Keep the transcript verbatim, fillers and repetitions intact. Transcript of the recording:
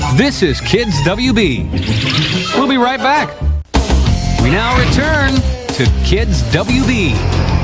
This is Kids W B. We'll be right back. We now return to Kids W B.